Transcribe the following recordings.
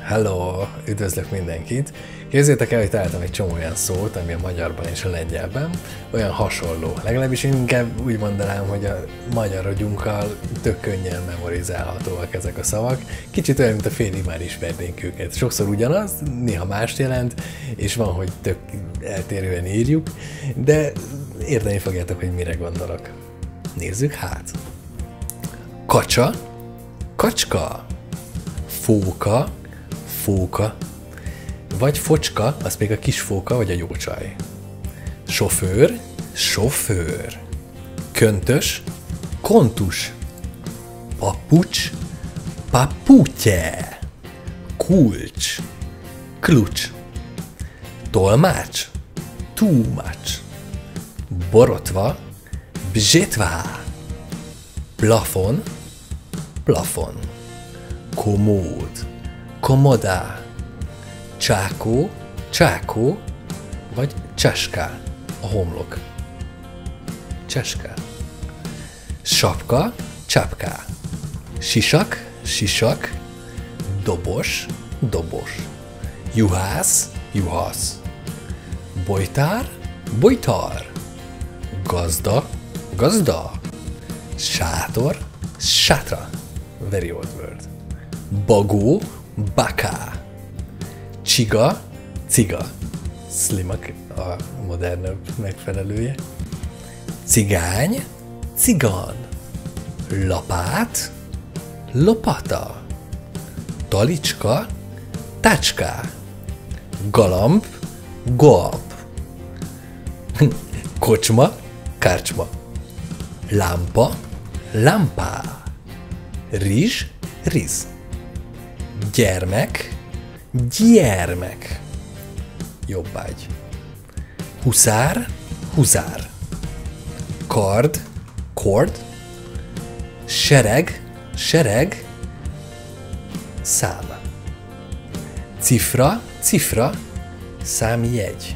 Hello! Üdvözlök mindenkit! Képzeljétek el, hogy találtam egy csomó olyan szót, ami a magyarban és a lengyelben olyan hasonló. Legalábbis én inkább úgy mondanám, hogy a magyar agyunkkal tök könnyen memorizálhatóak ezek a szavak. Kicsit olyan, mint a félig már ismernénk őket. Sokszor ugyanaz, néha mást jelent, és van, hogy tök eltérően írjuk, de érteni fogjátok, hogy mire gondolok. Nézzük hát! Kacsa, kacska, fóka, fóka, vagy focska, az még a kisfóka vagy a jó csaj. Sofőr, sofőr. Köntös, kontus. Papucs, paputye. Kulcs, klucs. Tolmács, túmács. Borotva, bzsétvá. Plafon, plafon. Komód, komodá. Csákó, csákó, vagy cseská, a homlok. Cseská. Sapka, csapká. Sisak, sisak. Dobos, dobos. Juhász, juhász. Bojtár, bojtár. Gazda, gazda. Sátor, sátra. Very old word. Bagó, baká. Csiga, ciga. Slim a modernebb megfelelője. Cigány, cigan. Lapát, lopata. Talicska, tácská. Galamb, golamb. Kocsma, kárcsma. Lámpa, lámpá. Rizs, riz. Gyermek, gyermek. Jobbágy. Huszár, huzár. Kard, kord. Sereg, sereg. Szám. Cifra, cifra. Számjegy.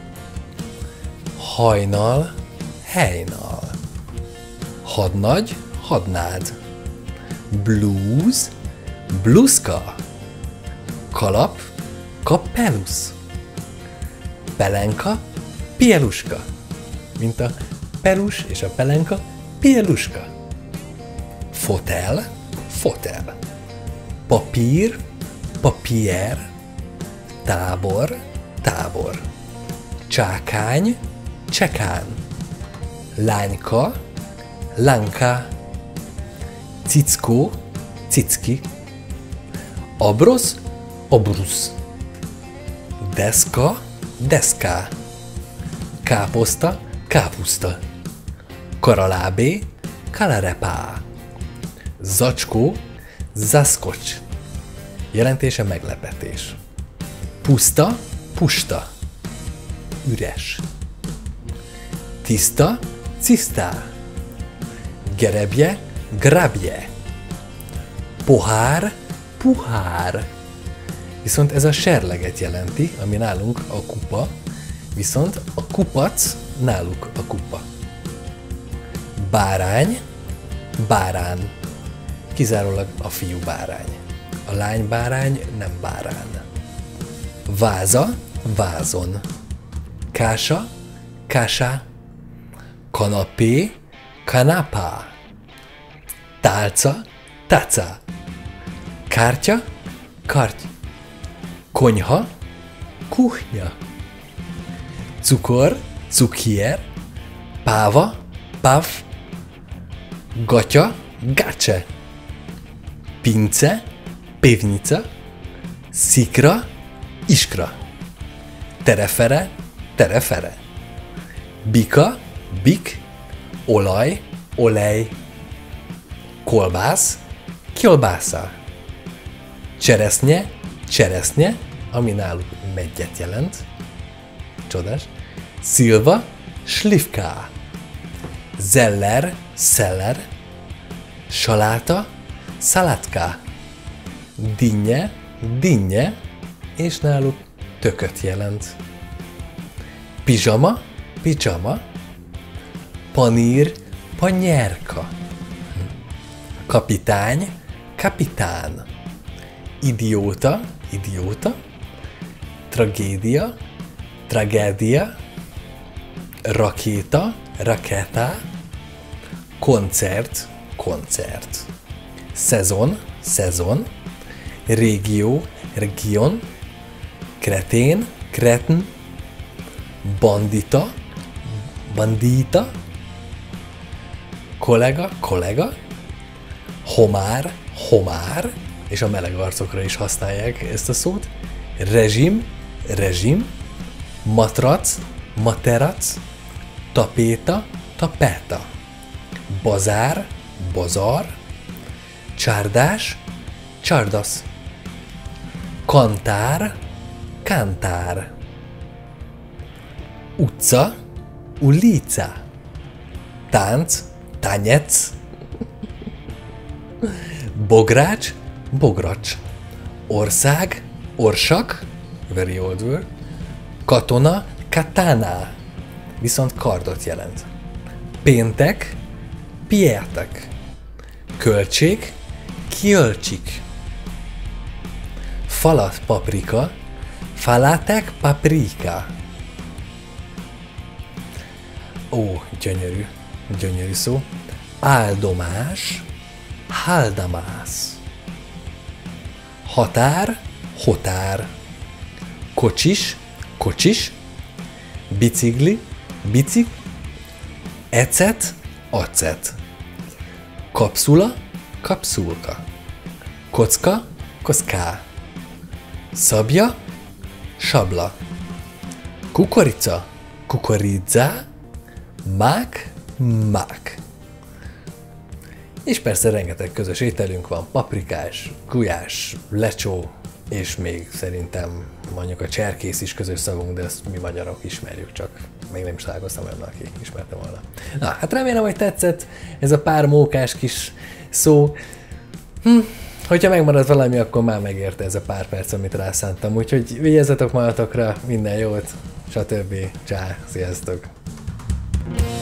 Hajnal, hejnal. Hadnagy, hadnád. Blues, bluzka. Kalap, kapelusz. Pelenka, pieluska. Mint a pelus és a pelenka, pieluska. Fotel, fotel. Papír, papier. Tábor, tábor. Csákány, csekán. Lányka, lánka. Cickó, cicki. Abrosz, obrusz. Deszka, deszká. Káposzta, kápuszta. Karalábé, kalarepá. Zacskó, zaszkocs. Jelentése meglepetés. Puszta, pusta. Üres. Tiszta, cisztá. Gerebje, grabje. Pohár, puhár. Viszont ez a serleget jelenti, ami nálunk a kupa, viszont a kupac náluk a kupa. Bárány, bárán. Kizárólag a fiú bárány. A lány bárány nem bárán. Váza, vázon. Kása, kásá. Kanapé, kanapá. Tálca, táca. Kártya, karty. Konyha, kuchnya. Cukor, cukier. Páva, pav. Gatya, gacse. Pince, pivnica. Szikra, iskra. Terefere, terefere. Bika, bik. Olaj, olej. Kolbász, kiolbásza. Cseresznye, cseresznye, ami náluk meggyet jelent. Csodás. Szilva, slivka. Zeller, szeller. Saláta, szalátka. Dinnye, dinnye, és náluk tököt jelent. Pizsama, pizsama. Panír, panyerka. Kapitány, kapitán. Idióta, idióta, tragédia, tragédia, rakéta, rakéta, koncert, koncert, szezon, szezon, régió, region, kretén, kretn, bandita, bandita, kollega, kollega, homár, homár, és a meleg arcokra is használják ezt a szót, rezsim, rezsim, matrac, materac, tapéta, tapeta, bazár, bazar, csárdás, csárdasz, kantár, kantár, utca, ulica, tánc, tányec, bogrács, bogracs, ország, orsak, very old word, katona, katana, viszont kardot jelent. Péntek, piértek, költség, kiölcsik, falat, paprika, falatek, paprika. Ó, gyönyörű, gyönyörű szó. Áldomás, haldamász. Határ, hotár. Kocsis, kocsis. Bicikli, bicik. Ecet, acet. Kapszula, kapszulka. Kocka, kocká. Szabja, sabla. Kukorica, kukoridza. Mák, mák. És persze rengeteg közös ételünk van, paprikás, gulyás, lecsó, és még szerintem mondjuk a cserkész is közös szavunk, de ezt mi magyarok ismerjük, csak még nem is találkoztam olyan, aki ismerte volna. Na, hát remélem, hogy tetszett ez a pár mókás kis szó. Hogyha megmaradt valami, akkor már megérte ez a pár perc, amit rászántam, úgyhogy vigyázzatok magatokra, minden jót, stb. Csá, sziasztok!